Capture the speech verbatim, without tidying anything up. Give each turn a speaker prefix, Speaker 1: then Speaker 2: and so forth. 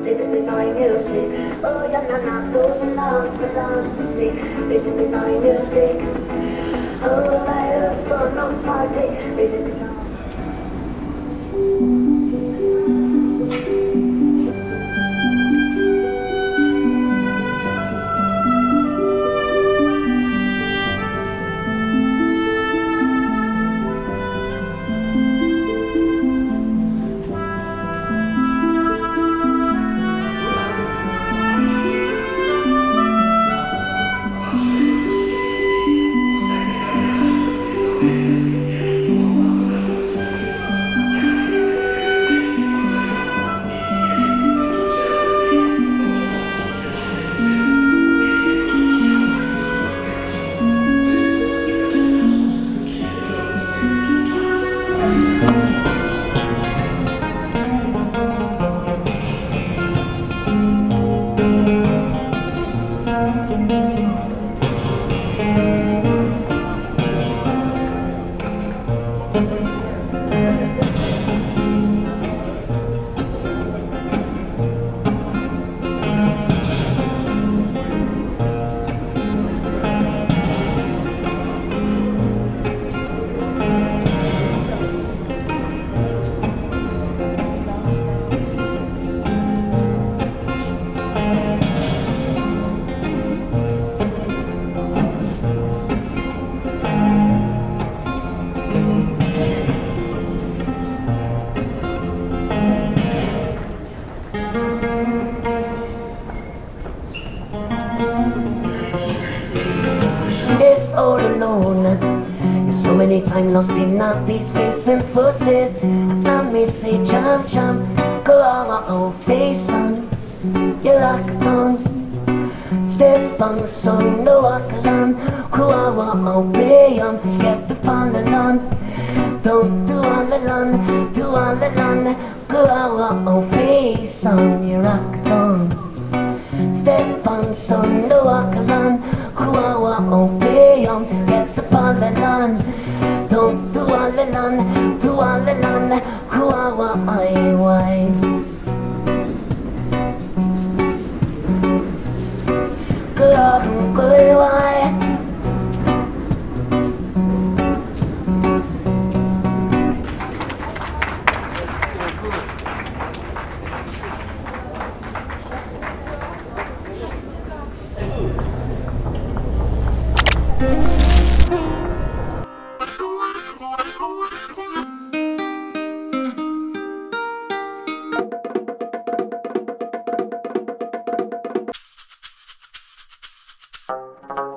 Speaker 1: living with my music. Oh, yeah, nah, nah, those loves, the loves to see, living with my music. Oh, I heard so no Friday, living with my time lost in all these face and forces. Let me say jump, jump, go our own face on. You lock on, step on the sun, no walk alone. Go our own play on, get the fun alone. Don't do all alone, do all alone. Go our own face on, you rock on. Step on the sun, no walk alone. Go our own play on, get the fun alone. Don't do all alone, do all alone, who are I why? Good, good, why?
Speaker 2: You